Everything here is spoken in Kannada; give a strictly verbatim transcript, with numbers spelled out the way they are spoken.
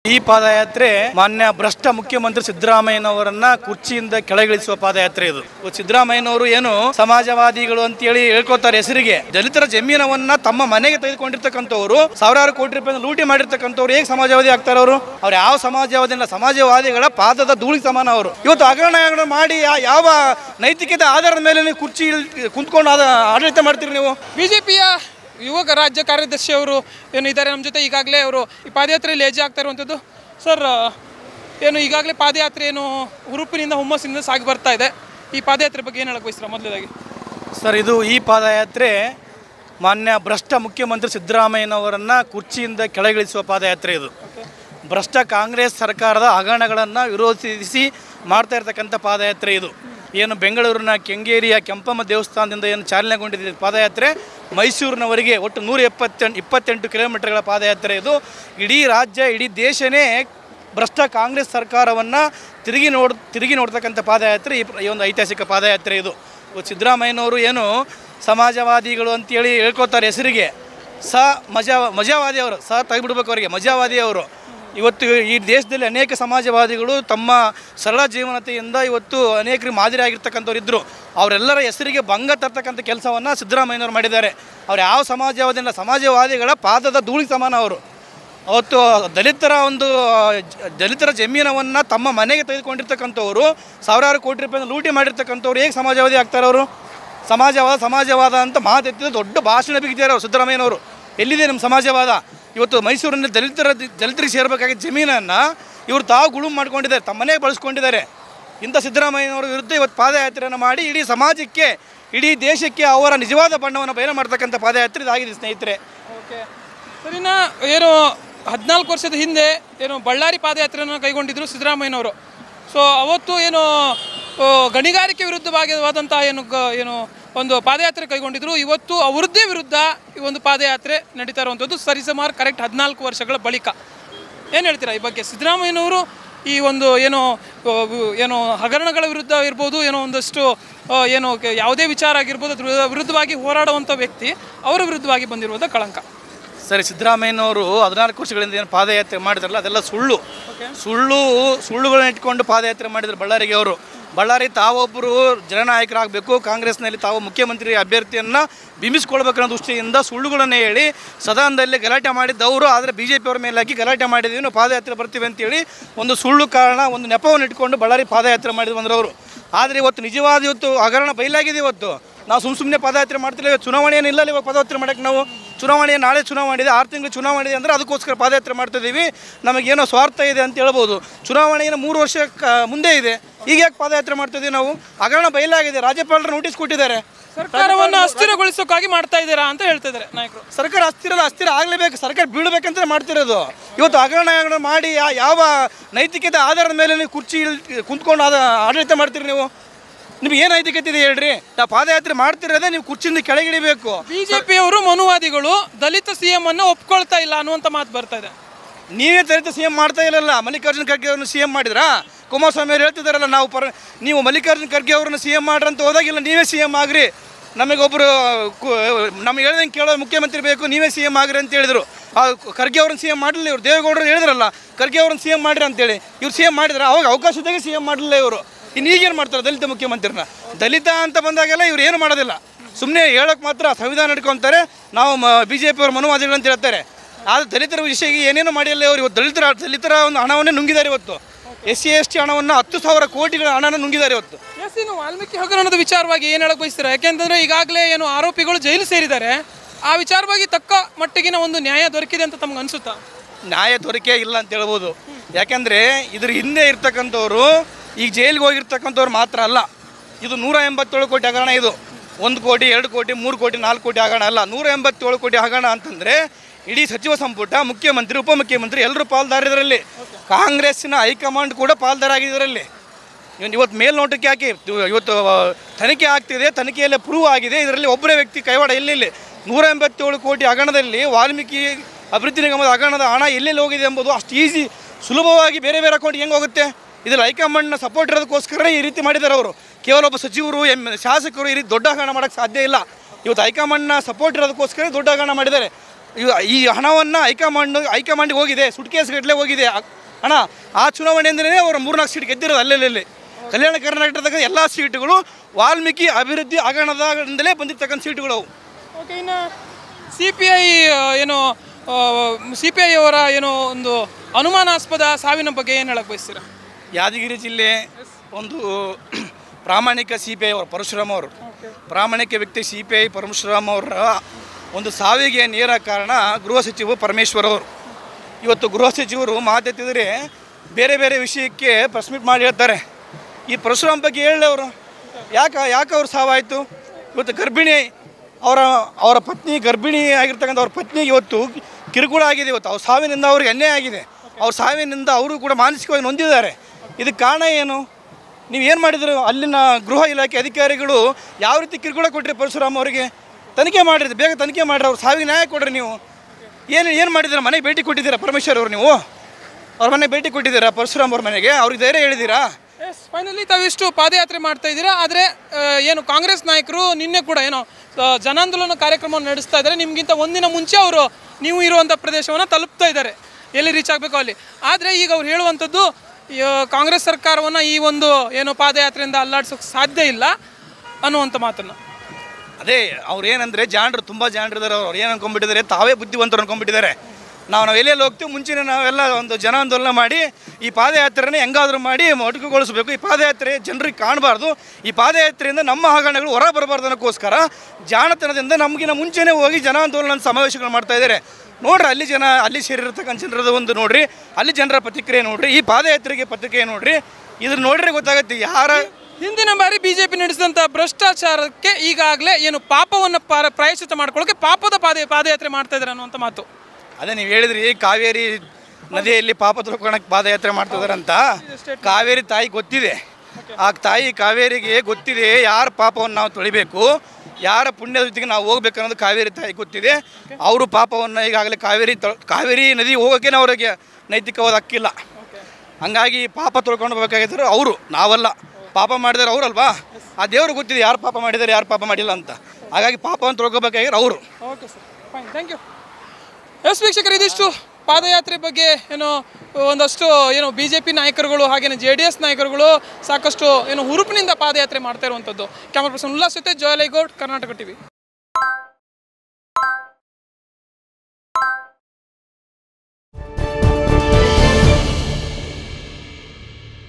ಈ ಪಾದಯಾತ್ರೆ ಮಾನ್ಯ ಭ್ರಷ್ಟ ಮುಖ್ಯಮಂತ್ರಿ ಸಿದ್ದರಾಮಯ್ಯನವರನ್ನ ಕುರ್ಚಿಯಿಂದ ಕೆಳಗಿಳಿಸುವ ಪಾದಯಾತ್ರೆ ಇದು. ಸಿದ್ದರಾಮಯ್ಯನವರು ಏನು ಸಮಾಜವಾದಿಗಳು ಅಂತ ಹೇಳಿ ಹೇಳ್ಕೊತಾರೆ ಹೆಸರಿಗೆ. ದಲಿತರ ಜಮೀನವನ್ನ ತಮ್ಮ ಮನೆಗೆ ತೆಗೆದುಕೊಂಡಿರ್ತಕ್ಕಂಥವ್ರು, ಸಾವಿರಾರು ಕೋಟಿ ರೂಪಾಯಿ ಲೂಟಿ ಮಾಡಿರ್ತಕ್ಕಂಥವ್ರು ಹೇಗೆ ಸಮಾಜವಾದಿ ಆಗ್ತಾರೆ? ಅವರು ಅವ್ರು ಯಾವ ಸಮಾಜವಾದಿ ಇಲ್ಲ, ಸಮಾಜವಾದಿಗಳ ಪಾದದ ಧೂಳಿ ಸಮಾನ ಅವರು. ಇವತ್ತು ಹಗರಣ ಮಾಡಿ ಯಾವ ನೈತಿಕತೆ ಆಧಾರದ ಮೇಲೆ ನೀವು ಕುರ್ಚಿ ಕುಂತ್ಕೊಂಡು ಆಡಳಿತ ಮಾಡ್ತೀರಿ ನೀವು? ಬಿಜೆಪಿಯ ಯುವ ರಾಜ್ಯ ಕಾರ್ಯದರ್ಶಿ ಅವರು ಏನು ಇದ್ದಾರೆ ನಮ್ಮ ಜೊತೆ. ಈಗಾಗಲೇ ಅವರು ಈ ಪಾದಯಾತ್ರೆಯಲ್ಲಿ ಹೆಜ್ಜೆ ಆಗ್ತಾ ಇರುವಂಥದ್ದು. ಸರ್, ಏನು ಈಗಾಗಲೇ ಪಾದಯಾತ್ರೆ ಏನು ಹುರುಪಿನಿಂದ ಹುಮ್ಮಸ್ಸಿನಿಂದ ಸಾಗಿ ಬರ್ತಾ ಇದೆ. ಈ ಪಾದಯಾತ್ರೆ ಬಗ್ಗೆ ಏನು ಹೇಳಕ್ಕೆ ಬಯಸ್ತೀರಾ ಮೊದಲದಾಗಿ? ಸರ್, ಇದು ಈ ಪಾದಯಾತ್ರೆ ಮಾನ್ಯ ಭ್ರಷ್ಟ ಮುಖ್ಯಮಂತ್ರಿ ಸಿದ್ದರಾಮಯ್ಯನವರನ್ನ ಕುರ್ಚಿಯಿಂದ ಕೆಳಗಿಳಿಸುವ ಪಾದಯಾತ್ರೆ ಇದು. ಭ್ರಷ್ಟ ಕಾಂಗ್ರೆಸ್ ಸರ್ಕಾರದ ಹಗರಣಗಳನ್ನು ವಿರೋಧಿಸಿ ಮಾಡ್ತಾ ಇರ್ತಕ್ಕಂಥ ಪಾದಯಾತ್ರೆ ಇದು. ಏನು ಬೆಂಗಳೂರಿನ ಕೆಂಗೇರಿಯ ಕೆಂಪಮ್ಮ ದೇವಸ್ಥಾನದಿಂದ ಏನು ಚಾಲನೆಗೊಂಡಿದೆ ಪಾದಯಾತ್ರೆ, ಮೈಸೂರಿನವರೆಗೆ ಒಟ್ಟು ನೂರ ಎಪ್ಪತ್ತೆಂಟು ಇಪ್ಪತ್ತೆಂಟು ಕಿಲೋಮೀಟರ್ಗಳ ಪಾದಯಾತ್ರೆ ಇದು. ಇಡೀ ರಾಜ್ಯ, ಇಡೀ ದೇಶನೇ ಭ್ರಷ್ಟ ಕಾಂಗ್ರೆಸ್ ಸರ್ಕಾರವನ್ನು ತಿರುಗಿ ನೋಡ್ ತಿರುಗಿ ನೋಡ್ತಕ್ಕಂಥ ಪಾದಯಾತ್ರೆ ಈ ಒಂದು ಐತಿಹಾಸಿಕ ಪಾದಯಾತ್ರೆ ಇದು. ಸಿದ್ದರಾಮಯ್ಯನವರು ಏನು ಸಮಾಜವಾದಿಗಳು ಅಂತೇಳಿ ಹೇಳ್ಕೊತಾರೆ ಹೆಸರಿಗೆ. ಸ ಮಜಾ ಮಜಾವಾದಿ ಅವರು, ಸ ತೆಗೆದುಬಿಡ್ಬೇಕು ಅವರಿಗೆ, ಮಜಾವಾದಿ ಅವರು. ಇವತ್ತು ಈ ದೇಶದಲ್ಲಿ ಅನೇಕ ಸಮಾಜವಾದಿಗಳು ತಮ್ಮ ಸರಳ ಜೀವನತೆಯಿಂದ ಇವತ್ತು ಅನೇಕರಿಗೆ ಮಾದರಿ ಆಗಿರ್ತಕ್ಕಂಥವ್ರು ಇದ್ದರು. ಅವರೆಲ್ಲರ ಹೆಸರಿಗೆ ಭಂಗ ತರ್ತಕ್ಕಂಥ ಕೆಲಸವನ್ನು ಸಿದ್ದರಾಮಯ್ಯನವರು ಮಾಡಿದ್ದಾರೆ. ಅವ್ರು ಯಾವ ಸಮಾಜವಾದಿ ಇಲ್ಲ, ಸಮಾಜವಾದಿಗಳ ಪಾದದ ಧೂಳಿ ಸಮಾನ ಅವರು. ಅವತ್ತು ದಲಿತರ ಒಂದು ದಲಿತರ ಜಮೀನವನ್ನು ತಮ್ಮ ಮನೆಗೆ ತೆಗೆದುಕೊಂಡಿರ್ತಕ್ಕಂಥವ್ರು, ಸಾವಿರಾರು ಕೋಟಿ ರೂಪಾಯಿ ಲೂಟಿ ಮಾಡಿರ್ತಕ್ಕಂಥವ್ರು ಹೇಗೆ ಸಮಾಜವಾದಿ ಆಗ್ತಾರೆ? ಅವರು ಸಮಾಜವಾದ ಸಮಾಜವಾದ ಅಂತ ಮಾತೆತ್ತಿದ ದೊಡ್ಡ ಭಾಷಣ ಬಿಗಿದ್ದಾರೆ ಅವರು ಸಿದ್ದರಾಮಯ್ಯನವರು. ಎಲ್ಲಿದೆ ನಮ್ಮ ಸಮಾಜವಾದ? ಇವತ್ತು ಮೈಸೂರಿನಲ್ಲಿ ದಲಿತರ ದಲಿತರಿಗೆ ಸೇರಬೇಕಾಗಿದ್ದ ಜಮೀನನ್ನು ಇವರು ತಾವು ಗುಳುಮ್ ಮಾಡ್ಕೊಂಡಿದ್ದಾರೆ, ತಮ್ಮ ಮನೆಗೆ ಬಳಸ್ಕೊಂಡಿದ್ದಾರೆ. ಇಂಥ ಸಿದ್ದರಾಮಯ್ಯನವರ ವಿರುದ್ಧ ಇವತ್ತು ಪಾದಯಾತ್ರೆಯನ್ನು ಮಾಡಿ ಇಡೀ ಸಮಾಜಕ್ಕೆ, ಇಡೀ ದೇಶಕ್ಕೆ ಅವರ ನಿಜವಾದ ಬಣ್ಣವನ್ನು ಬಯಲು ಮಾಡ್ತಕ್ಕಂಥ ಪಾದಯಾತ್ರೆ ಇದಾಗಿದೆ ಸ್ನೇಹಿತರೆ. ಓಕೆ ಸರಿನಾ? ಏನು ಹದಿನಾಲ್ಕು ವರ್ಷದ ಹಿಂದೆ ಏನು ಬಳ್ಳಾರಿ ಪಾದಯಾತ್ರೆಯನ್ನು ಕೈಗೊಂಡಿದ್ದರು ಸಿದ್ದರಾಮಯ್ಯನವರು. ಸೊ ಅವತ್ತು ಏನು ಗಣಿಗಾರಿಕೆ ವಿರುದ್ಧವಾದಂಥ ಏನು ಏನು ಒಂದು ಪಾದಯಾತ್ರೆ ಕೈಗೊಂಡಿದ್ರು. ಇವತ್ತು ಅವರದ್ದೇ ವಿರುದ್ಧ ಈ ಒಂದು ಪಾದಯಾತ್ರೆ ನಡೀತಾ ಇರುವಂಥದ್ದು ಸರಿಸುಮಾರು ಕರೆಕ್ಟ್ ಹದಿನಾಲ್ಕು ವರ್ಷಗಳ ಬಳಿಕ. ಏನು ಹೇಳ್ತೀರಾ ಈ ಬಗ್ಗೆ? ಸಿದ್ದರಾಮಯ್ಯನವರು ಈ ಒಂದು ಏನು ಏನು ಹಗರಣಗಳ ವಿರುದ್ಧ ಇರ್ಬೋದು, ಏನೋ ಒಂದಷ್ಟು ಏನು ಯಾವುದೇ ವಿಚಾರ ಆಗಿರ್ಬೋದು ಅದ್ರ ವಿರುದ್ಧವಾಗಿ ಹೋರಾಡುವಂಥ ವ್ಯಕ್ತಿ, ಅವರ ವಿರುದ್ಧವಾಗಿ ಬಂದಿರುವಂಥ ಕಳಂಕ. ಸರಿ, ಸಿದ್ದರಾಮಯ್ಯನವರು ಹದಿನಾಲ್ಕು ವರ್ಷಗಳಿಂದ ಏನು ಪಾದಯಾತ್ರೆ ಮಾಡಿದ್ರಲ್ಲ ಅದೆಲ್ಲ ಸುಳ್ಳು ಸುಳ್ಳು ಸುಳ್ಳುಗಳನ್ನ ಇಟ್ಕೊಂಡು ಪಾದಯಾತ್ರೆ ಮಾಡಿದ್ರು ಬಳ್ಳಾರಿಗೆ ಅವರು. ಬಳ್ಳಾರಿ ತಾವೊಬ್ಬರು ಜನನಾಯಕರಾಗಬೇಕು, ಕಾಂಗ್ರೆಸ್ನಲ್ಲಿ ತಾವು ಮುಖ್ಯಮಂತ್ರಿ ಅಭ್ಯರ್ಥಿಯನ್ನು ಬಿಂಬಿಸ್ಕೊಳ್ಬೇಕು ಅನ್ನೋ ದೃಷ್ಟಿಯಿಂದ ಸುಳ್ಳುಗಳನ್ನೇ ಹೇಳಿ ಸದನದಲ್ಲಿ ಗಲಾಟೆ ಮಾಡಿದ್ದವರು. ಆದರೆ ಬಿ ಜೆ ಪಿಯವ್ರ ಮೇಲೆ ಹಾಕಿ ಗಲಾಟೆ ಮಾಡಿದ್ದೀವಿ, ನಾವು ಪಾದಯಾತ್ರೆ ಬರ್ತೀವಿ ಅಂತೇಳಿ ಒಂದು ಸುಳ್ಳು ಕಾರಣ, ಒಂದು ನೆಪವನ್ನು ಇಟ್ಕೊಂಡು ಬಳ್ಳಾರಿ ಪಾದಯಾತ್ರೆ ಮಾಡಿದ್ರು ಬಂದವರು. ಆದರೆ ಇವತ್ತು ನಿಜವಾದ ಇವತ್ತು ಹಗರಣ ಬಯಲಾಗಿದೆ. ಇವತ್ತು ನಾವು ಸುಮ್ಮ ಸುಮ್ಮನೆ ಪಾದಯಾತ್ರೆ ಮಾಡ್ತಿಲ್ಲ. ಚುನಾವಣೆ ಏನಿಲ್ಲ ಇವಾಗ ಪಾದಯಾತ್ರೆ ಮಾಡೋಕ್ಕೆ. ನಾವು ಚುನಾವಣೆ ನಾಳೆ ಚುನಾವಣೆ ಇದೆ, ಆರು ತಿಂಗಳು ಚುನಾವಣೆ ಇದೆ ಅಂದರೆ ಅದಕ್ಕೋಸ್ಕರ ಪಾದಯಾತ್ರೆ ಮಾಡ್ತಿದ್ದೀವಿ, ನಮಗೇನೋ ಸ್ವಾರ್ಥ ಇದೆ ಅಂತ ಹೇಳ್ಬೋದು. ಚುನಾವಣೆ ಏನೋ ಮೂರು ವರ್ಷ ಮುಂದೆ ಇದೆ, ಈಗ ಯಾಕೆ ಪಾದಯಾತ್ರೆ ಮಾಡ್ತಿದ್ದೀವಿ ನಾವು? ಹಗರಣ ಬಯಲಾಗಿದೆ, ರಾಜ್ಯಪಾಲರು ನೋಟಿಸ್ ಕೊಟ್ಟಿದ್ದಾರೆ. ಸರ್ಕಾರವನ್ನು ಅಸ್ಥಿರಗೊಳಿಸೋಕ್ಕಾಗಿ ಮಾಡ್ತಾ ಇದ್ದೀರಾ ಅಂತ ಹೇಳ್ತಿದ್ದಾರೆ ನಾಯಕರು. ಸರ್ಕಾರ ಅಸ್ಥಿರ ಅಸ್ಥಿರ ಆಗಲೇಬೇಕು, ಸರ್ಕಾರ ಬೀಳಬೇಕಂತ ಮಾಡ್ತಿರೋದು. ಇವತ್ತು ಹಗರಣ ಹಗರಣ ಮಾಡಿ ಯಾವ ನೈತಿಕತೆ ಆಧಾರದ ಮೇಲೆ ನೀವು ಕುರ್ಚಿ ಕುಂತ್ಕೊಂಡು ಆದ ಆಡಳಿತ ಮಾಡ್ತೀರಿ ನೀವು? ನಿಮ್ಗೆ ಏನು ನೈತಿಕತೆ ಇದೆ ಹೇಳ್ರಿ? ನಾವು ಪಾದಯಾತ್ರೆ ಮಾಡ್ತಿರೋದೇ ನೀವು ಕುರ್ಚಿಯಿಂದ ಕೆಳಗಿಳಿಬೇಕು. ಬಿಜೆಪಿಯವರು ಮನುವಾದಿಗಳು ದಲಿತ ಸಿ ಎಂ ಅನ್ನು ಒಪ್ಕೊಳ್ತಾ ಇಲ್ಲ ಅನ್ನುವಂಥ ಮಾತು ಬರ್ತಾ ಇದೆ. ನೀವೇ ದಲಿತ ಸಿ ಎಂ ಮಾಡ್ತಾ ಇಲ್ಲಲ್ಲ. ಮಲ್ಲಿಕಾರ್ಜುನ ಖರ್ಗೆ ಅವ್ರನ್ನ ಸಿ ಎಂ ಮಾಡಿದ್ರಾ? ಕುಮಾರಸ್ವಾಮಿ ಅವ್ರು ಹೇಳ್ತಿದ್ದಾರಲ್ಲ, ನಾವು ಪರ ನೀವು ಮಲ್ಲಿಕಾರ್ಜುನ ಖರ್ಗೆ ಅವ್ರನ್ನ ಸಿ ಎಂ ಮಾಡ್ರಂತ ಹೋದಾಗಿಲ್ಲ, ನೀವೇ ಸಿ ಎಂ ಆಗ್ರಿ, ನಮಗೊಬ್ಬರು ನಮ್ಗೆ ಹೇಳ್ದಂಗೆ ಕೇಳೋ ಮುಖ್ಯಮಂತ್ರಿ ಬೇಕು, ನೀವೇ ಸಿ ಎಂ ಆಗ್ರಿ ಅಂತ ಹೇಳಿದರು. ಆ ಖರ್ಗೆ ಅವ್ರನ್ನ ಸಿ ಎಂ ಮಾಡಲಿಲ್ಲ ಇವರು. ದೇವೇಗೌಡರು ಹೇಳಿದ್ರಲ್ಲ ಖರ್ಗೆ ಅವ್ರನ್ನ ಸಿ ಎಂ ಮಾಡಿರಿ ಅಂತೇಳಿ, ಇವ್ರು ಸಿ ಎಂ ಮಾಡಿದ್ರೆ ಅವಾಗ ಅವಕಾಶದಾಗೆ ಸಿ ಎಂ ಮಾಡಲಿಲ್ಲ ಇವರು. ಇನ್ನು ಈಗೇನು ಮಾಡ್ತಾರೆ ದಲಿತ ಮುಖ್ಯಮಂತ್ರಿನ? ದಲಿತ ಅಂತ ಬಂದಾಗೆಲ್ಲ ಇವ್ರು ಏನು ಮಾಡೋದಿಲ್ಲ, ಸುಮ್ಮನೆ ಹೇಳೋಕ್ಕೆ ಮಾತ್ರ ಸಂವಿಧಾನ ಹಿಡ್ಕೊತಾರೆ. ನಾವು ಬಿ ಜೆ ಪಿಯವ್ರ ಮನುವಾದಿಗಳು ಅಂತ ಹೇಳ್ತಾರೆ. ಆದರೆ ದಲಿತರ ವಿಷಯ ಏನೇನು ಮಾಡಿಲ್ಲ ಇವರು. ಇವತ್ತು ದಲಿತರ ದಲಿತರ ಒಂದು ಹಣವನ್ನೇ ನುಂಗಿದ್ದಾರೆ. ಇವತ್ತು ಎಸ್ ಸಿ ಎಸ್ ಟಿ ಹಣವನ್ನು ಹತ್ತು ಸಾವಿರ ಕೋಟಿಗಳ ಹಣನ ನುಂಗಿದ್ದಾರೆ ಇವತ್ತು. ಎಸ್ ಇನ್ನು ವಾಲ್ಮೀಕಿ ಹಗರಣದ ವಿಚಾರವಾಗಿ ಏನು ಹೇಳಕ್ಕೆ ಬಯಸ್ತೀರಾ? ಯಾಕೆಂತಂದರೆ ಈಗಾಗಲೇ ಏನು ಆರೋಪಿಗಳು ಜೈಲು ಸೇರಿದ್ದಾರೆ, ಆ ವಿಚಾರವಾಗಿ ತಕ್ಕ ಮಟ್ಟಿಗಿನ ಒಂದು ನ್ಯಾಯ ದೊರಕಿದೆ ಅಂತ ತಮ್ಗೆ ಅನಿಸುತ್ತಾ? ನ್ಯಾಯ ದೊರಕೇ ಇಲ್ಲ ಅಂತ ಹೇಳ್ಬೋದು. ಯಾಕೆಂದರೆ ಇದ್ರ ಹಿಂದೆ ಇರ್ತಕ್ಕಂಥವ್ರು ಈಗ ಜೈಲಿಗೆ ಹೋಗಿರ್ತಕ್ಕಂಥವ್ರು ಮಾತ್ರ ಅಲ್ಲ. ಇದು ನೂರ ಎಂಬತ್ತೇಳು ಕೋಟಿ ಹಗರಣ. ಇದು ಒಂದು ಕೋಟಿ ಎರಡು ಕೋಟಿ ಮೂರು ಕೋಟಿ ನಾಲ್ಕು ಕೋಟಿ ಹಗರಣ ಅಲ್ಲ, ನೂರ ಎಂಬತ್ತೇಳು ಕೋಟಿ ಹಗರಣ ಅಂತಂದರೆ ಇಡೀ ಸಚಿವ ಸಂಪುಟ, ಮುಖ್ಯಮಂತ್ರಿ, ಉಪಮುಖ್ಯಮಂತ್ರಿ ಎಲ್ಲರೂ ಪಾಲ್ದಾರ ಇದರಲ್ಲಿ. ಕಾಂಗ್ರೆಸ್ಸಿನ ಹೈಕಮಾಂಡ್ ಕೂಡ ಪಾಲ್ದಾರ ಆಗಿದೆ ಇದರಲ್ಲಿ. ಇವತ್ತು ಮೇಲ್ನೋಟಕ್ಕೆ ಹಾಕಿ ಇವತ್ತು ತನಿಖೆ ಆಗ್ತಿದೆ, ತನಿಖೆಯಲ್ಲೇ ಪ್ರೂವ್ ಆಗಿದೆ. ಇದರಲ್ಲಿ ಒಬ್ಬರೇ ವ್ಯಕ್ತಿ ಕೈವಾಡ ಎಲ್ಲಿ ನೂರ ಎಂಬತ್ತೇಳು ಕೋಟಿ ಹಗರಣದಲ್ಲಿ ವಾಲ್ಮೀಕಿ ಅಭಿವೃದ್ಧಿ ನಿಗಮದ ಹಗರಣದ ಹಣ ಎಲ್ಲೆಲ್ಲಿ ಹೋಗಿದೆ ಎಂಬುದು ಅಷ್ಟು ಈಸಿ ಸುಲಭವಾಗಿ ಬೇರೆ ಬೇರೆ ಅಕೌಂಟ್ ಹೆಂಗೆ ಹೋಗುತ್ತೆ? ಇದರಲ್ಲಿ ಹೈಕಮಾಂಡ್ನ ಸಪೋರ್ಟ್ ಇರೋದಕ್ಕೋಸ್ಕರ ಈ ರೀತಿ ಮಾಡಿದ್ದಾರೆ ಅವರು. ಕೇವಲ ಒಬ್ಬ ಸಚಿವರು ಎಮ್ ಶಾಸಕರು ಈ ರೀತಿ ದೊಡ್ಡ ಹಗರಣ ಮಾಡೋಕ್ಕೆ ಸಾಧ್ಯ ಇಲ್ಲ. ಇವತ್ತು ಹೈಕಮಾಂಡ್ನ ಸಪೋರ್ಟ್ ಇರೋದಕ್ಕೋಸ್ಕರ ದೊಡ್ಡ ಹಗರಣ ಮಾಡಿದ್ದಾರೆ. ಈ ಹಣವನ್ನು ಹೈಕಮಾಂಡ್ ಹೈಕಮಾಂಡಿಗೆ ಹೋಗಿದೆ, ಸುಟ್ಕೇಸ್ಗಟ್ಟಲೆ ಹೋಗಿದೆ ಹಣ. ಆ ಚುನಾವಣೆಯಿಂದಲೇ ಅವರು ಮೂರ್ನಾಲ್ಕು ಸೀಟ್ ಗೆದ್ದಿರೋದು ಅಲ್ಲೆಲ್ಲಿ. ಕಲ್ಯಾಣ ಕರ್ನಾಟಕದಾಗ ಎಲ್ಲ ಸೀಟುಗಳು ವಾಲ್ಮೀಕಿ ಅಭಿವೃದ್ಧಿ ಹಗರಣದಿಂದಲೇ ಬಂದಿರ್ತಕ್ಕಂಥ ಸೀಟುಗಳು ಅವು. ಓಕೆ, ಇನ್ನು ಸಿ ಪಿ ಐ ಏನು ಸಿ ಪಿ ಐ ಅವರ ಏನೋ ಒಂದು ಅನುಮಾನಾಸ್ಪದ ಸಾವಿನ ಬಗ್ಗೆ ಏನು ಹೇಳಕ್ಕೆ ಬಯಸ್ತೀರಾ? ಯಾದಗಿರಿ ಜಿಲ್ಲೆ ಒಂದು ಪ್ರಾಮಾಣಿಕ ಸಿ ಪಿ ಐ ಅವರು ಪರಶುರಾಮ್ ಅವರು ಪ್ರಾಮಾಣಿಕ ವ್ಯಕ್ತಿ ಸಿ ಪಿ ಐ ಪರಶುರಾಮ್ ಅವರ ಒಂದು ಸಾವಿಗೆ ನೇರ ಕಾರಣ ಗೃಹ ಸಚಿವ ಪರಮೇಶ್ವರ್ ಅವರು. ಇವತ್ತು ಗೃಹ ಸಚಿವರು ಮಾತೆತ್ತಿದರೆ ಬೇರೆ ಬೇರೆ ವಿಷಯಕ್ಕೆ ಪ್ರೆಸ್ ಮೀಟ್ ಮಾಡಿ ಹೇಳ್ತಾರೆ. ಈ ಪರಶುರಾಮ್ ಬಗ್ಗೆ ಹೇಳಿ ಅವರು ಯಾಕೆ ಯಾಕೆ ಅವ್ರು ಸಾವಾಯಿತು? ಇವತ್ತು ಗರ್ಭಿಣಿ ಅವರ ಅವರ ಪತ್ನಿ ಗರ್ಭಿಣಿ ಆಗಿರ್ತಕ್ಕಂಥ ಅವ್ರ ಪತ್ನಿಗೆ ಇವತ್ತು ಕಿರುಕುಳ ಆಗಿದೆ. ಇವತ್ತು ಅವ್ರ ಸಾವಿನಿಂದ ಅವ್ರಿಗೆ ಅನ್ಯಾಯ ಆಗಿದೆ. ಅವ್ರ ಸಾವಿನಿಂದ ಅವರು ಕೂಡ ಮಾನಸಿಕವಾಗಿ ನೊಂದಿದ್ದಾರೆ. ಇದಕ್ಕೆ ಕಾರಣ ಏನು? ನೀವು ಏನು ಮಾಡಿದ್ರು? ಅಲ್ಲಿನ ಗೃಹ ಇಲಾಖೆ ಅಧಿಕಾರಿಗಳು ಯಾವ ರೀತಿ ಕಿರುಕುಳ ಕೊಟ್ಟರೆ ಪರಶುರಾಮ್ ಅವರಿಗೆ? ತನಿಖೆ ಮಾಡಿರಿ, ಬೇಗ ತನಿಖೆ ಮಾಡಿರಿ, ಅವ್ರ ಸಾವಿಗೆ ನ್ಯಾಯ ಕೊಡ್ರಿ. ನೀವು ಏನು ಏನು ಮಾಡಿದ್ದೀರಾ? ಮನೆಗೆ ಭೇಟಿ ಕೊಟ್ಟಿದ್ದೀರಾ ಪರಮೇಶ್ವರ್ ಅವರು? ನೀವು ಅವ್ರ ಮನೆಗೆ ಭೇಟಿ ಕೊಟ್ಟಿದ್ದೀರಾ ಪರಶುರಾಮ್ ಅವ್ರ ಮನೆಗೆ? ಅವ್ರಿಗೆ ಧೈರ್ಯ ಹೇಳಿದ್ದೀರಾ? ಎಸ್, ಫೈನಲಿ ತಾವಿಷ್ಟು ಪಾದಯಾತ್ರೆ ಮಾಡ್ತಾ ಇದ್ದೀರಾ. ಆದರೆ ಏನು ಕಾಂಗ್ರೆಸ್ ನಾಯಕರು ನಿನ್ನೆ ಕೂಡ ಏನೋ ಜನಾಂದೋಲನ ಕಾರ್ಯಕ್ರಮವನ್ನು ನಡೆಸ್ತಾ ಇದ್ದಾರೆ. ನಿಮಗಿಂತ ಒಂದಿನ ಮುಂಚೆ ಅವರು ನೀವು ಇರುವಂಥ ಪ್ರದೇಶವನ್ನು ತಲುಪ್ತಾ ಇದ್ದಾರೆ, ಎಲ್ಲಿ ರೀಚ್ ಆಗಬೇಕು ಅಲ್ಲಿ. ಆದರೆ ಈಗ ಅವ್ರು ಹೇಳುವಂಥದ್ದು ಕಾಂಗ್ರೆಸ್ ಸರ್ಕಾರವನ್ನು ಈ ಒಂದು ಏನು ಪಾದಯಾತ್ರೆಯಿಂದ ಅಲ್ಲಾಡ್ಸೋಕ್ಕೆ ಸಾಧ್ಯ ಇಲ್ಲ ಅನ್ನುವಂಥ ಮಾತನ್ನು. ಅದೇ ಅವ್ರು ಏನಂದರೆ ಜಾಣರು, ತುಂಬ ಜಾಣರಿದ್ದಾರೆ. ಅವ್ರು ಏನು ಅನ್ಕೊಂಡ್ಬಿಟ್ಟಿದ್ದಾರೆ, ತಾವೇ ಬುದ್ಧಿವಂತರು ಅನ್ಕೊಂಡ್ಬಿಟ್ಟಿದ್ದಾರೆ. ನಾವು ನಾವು ಎಲ್ಲೆಲ್ಲಿ ಹೋಗ್ತೀವಿ ಮುಂಚೆನೇ ನಾವೆಲ್ಲ ಒಂದು ಜನಾಂದೋಲನ ಮಾಡಿ ಈ ಪಾದಯಾತ್ರೆನ ಹೆಂಗಾದರೂ ಮಾಡಿ ಮೊಟಕುಗೊಳಿಸಬೇಕು. ಈ ಪಾದಯಾತ್ರೆ ಜನರಿಗೆ ಕಾಣಬಾರ್ದು. ಈ ಪಾದಯಾತ್ರೆಯಿಂದ ನಮ್ಮ ಹಗರಣಗಳು ಹೊರ ಬರಬಾರ್ದು ಅನ್ನೋಕ್ಕೋಸ್ಕರ ಜಾಣತನದಿಂದ ನಮಗಿನ ಮುಂಚೆನೇ ಹೋಗಿ ಜನಾಂದೋಲನ ಸಮಾವೇಶಗಳು ಮಾಡ್ತಾ ಇದ್ದಾರೆ. ನೋಡ್ರಿ, ಅಲ್ಲಿ ಜನ ಅಲ್ಲಿ ಸೇರಿರ್ತಕ್ಕಂಥ ಜನರದ ಒಂದು ನೋಡ್ರಿ, ಅಲ್ಲಿ ಜನರ ಪ್ರತಿಕ್ರಿಯೆ ನೋಡ್ರಿ, ಈ ಪಾದಯಾತ್ರೆಗೆ ಪ್ರತಿಕ್ರಿಯೆ ನೋಡ್ರಿ. ಇದನ್ನ ನೋಡ್ರಿ ಗೊತ್ತಾಗುತ್ತೆ ಯಾರ. ಹಿಂದಿನ ಬಾರಿ ಬಿಜೆಪಿ ನಡೆಸಿದಂಥ ಭ್ರಷ್ಟಾಚಾರಕ್ಕೆ ಈಗಾಗಲೇ ಏನು ಪಾಪವನ್ನು ಪಾರ ಪ್ರಾಯಶ್ಚಿತ್ತ ಮಾಡ್ಕೊಳ್ಳೋಕೆ ಪಾಪದ ಪಾದ ಪಾದಯಾತ್ರೆ ಮಾಡ್ತಾ ಇದ್ದಾರೆ ಅನ್ನುವಂಥ ಮಾತು. ಅದೇ ನೀವು ಹೇಳಿದ್ರಿ ಕಾವೇರಿ ನದಿಯಲ್ಲಿ ಪಾಪ ತೊಳ್ಕೊಳಕ್ಕೆ ಪಾದಯಾತ್ರೆ ಮಾಡ್ತಿದ್ದಾರೆ ಅಂತ. ಕಾವೇರಿ ತಾಯಿ ಗೊತ್ತಿದೆ, ಆ ತಾಯಿ ಕಾವೇರಿಗೆ ಗೊತ್ತಿದೆ ಯಾರ ಪಾಪವನ್ನು ನಾವು ತೊಳಿಬೇಕು, ಯಾರ ಪುಣ್ಯದ ಜೊತೆಗೆ ನಾವು ಹೋಗ್ಬೇಕು ಅನ್ನೋದು ಕಾವೇರಿ ತಾಯಿ ಗೊತ್ತಿದೆ. ಅವರು ಪಾಪವನ್ನು ಈಗಾಗಲೇ ಕಾವೇರಿ ತ ಕಾವೇರಿ ನದಿ ಹೋಗೋಕ್ಕೆ ಅವರಿಗೆ ನೈತಿಕವಾದ ಹಕ್ಕಿಲ್ಲ. ಹಂಗಾಗಿ ಪಾಪ ತೊಳ್ಕೊಂಡು ಹೋಗ್ಬೇಕಾಗಿದ್ರು ಅವರು, ನಾವಲ್ಲ. ಪಾಪ ಮಾಡಿದಾರೆ ಅವರಲ್ವಾ? ಆ ದೇವ್ರಿಗೆ ಗೊತ್ತಿದೆ ಯಾರು ಪಾಪ ಮಾಡಿದ್ದಾರೆ ಯಾರು ಪಾಪ ಮಾಡಿಲ್ಲ ಅಂತ. ಹಾಗಾಗಿ ಪಾಪವನ್ನು ತೊಳ್ಕೊಬೇಕಾಗಿರೋ ಅವರು. Okay sir, fine, thank you. Yes ವೀಕ್ಷಕರು, ಇದಿಷ್ಟು ಪಾದಯಾತ್ರೆ ಬಗ್ಗೆ ಏನು ಒಂದಷ್ಟು ಏನು ಬಿ ಜೆ ಪಿ ನಾಯಕರುಗಳು ಹಾಗೆಯೇ ಜೆ ಡಿ ಎಸ್ ನಾಯಕರುಗಳು ಸಾಕಷ್ಟು ಏನು ಹುರುಪಿನಿಂದ ಪಾದಯಾತ್ರೆ ಮಾಡ್ತಾ ಇರುವಂಥದ್ದು. ಕ್ಯಾಮರಾ ಪರ್ಸನ್ ಉಲ್ಲಾಸ್ ಜೊತೆ ಜಯಲೈಗೌಡ್, ಕರ್ನಾಟಕ ಟಿವಿ.